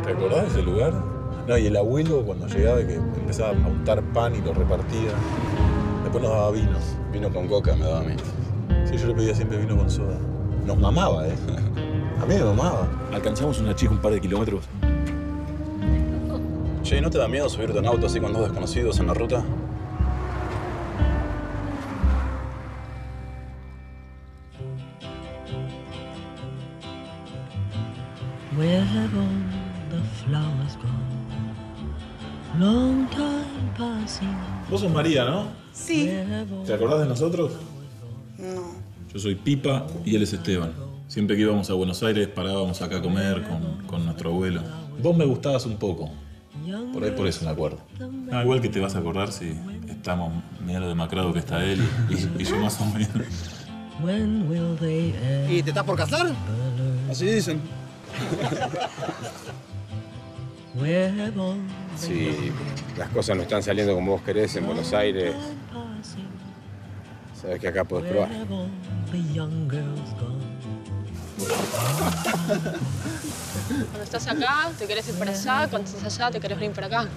¿Te acordás de ese lugar? No, y el abuelo cuando llegaba que empezaba a untar pan y lo repartía. Después nos daba vino. Vino con coca me daba a mí. Sí, yo le pedía siempre vino con soda. Nos mamaba, ¿eh? A mí me mamaba. ¿Alcanzamos una chica un par de kilómetros? Che, ¿no te da miedo subirte en auto así con dos desconocidos en la ruta? Where have all the flowers gone? Long time passing. Vos sos María, ¿no? Sí. ¿Te acordás de nosotros? No. Yo soy Pipa y él es Esteban. Siempre que íbamos a Buenos Aires parábamos acá a comer con nuestro abuelo. Vos me gustabas un poco. Por eso me acuerdo. Ah, igual que te vas a acordar si estamos, mirá lo demacrado que está él y yo más o menos. When will they end? ¿Y te estás por casar? Así dicen. Where have all Si las cosas no están saliendo como vos querés en Buenos Aires, passing? sabes que acá podés Where probar. have all the young girls gone? Cuando estás acá, te querés ir para allá. Cuando estás allá, te querés venir para acá.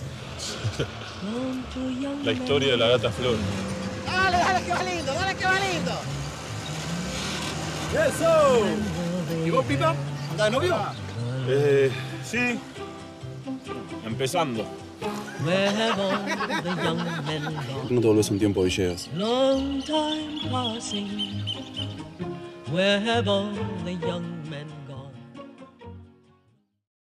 Gone to young La historia de la gata Flor. Dale, dale, que va lindo, dale, que va lindo. ¡Eso! ¿Y vos, Pipa? ¿Andás de novio? Sí. Empezando. Where have all the young men gone? ¿No te volvés un tiempo, Villegas? Long time passing. Where have all the young men